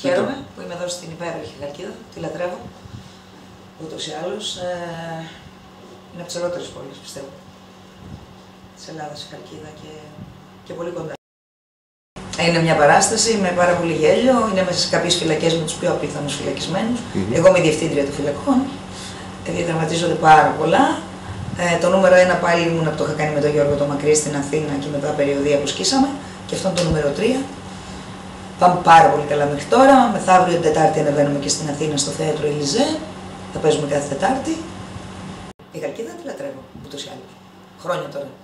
Χαίρομαι που είμαι εδώ στην υπέροχη Χαλκίδα, τη λατρεύω. Ούτως ή άλλως είναι από τις ωραιότερες πόλεις, πιστεύω, της Ελλάδας η Χαλκίδα και πολύ κοντά. Είναι μια παράσταση με πάρα πολύ γέλιο, είναι μέσα σε κάποιες φυλακές με τους πιο απίθανους φυλακισμένους. Εγώ είμαι η διευθύντρια των φυλακών, διαδραματίζονται πάρα πολλά. Το νούμερο 1 πάλι ήμουν που το είχα κάνει με τον Γιώργο το Μακρύ στην Αθήνα και μετά περιοδία που σκίσαμε, και αυτό είναι το νούμερο 3. Πάμε πάρα πολύ καλά μέχρι τώρα. Μεθαύριο την Τετάρτη ανεβαίνουμε και στην Αθήνα στο θέατρο Ελιζέ. Θα παίζουμε κάθε Τετάρτη. Η Χαλκίδα τη λατρεύω, ούτως ή άλλως. Χρόνια τώρα.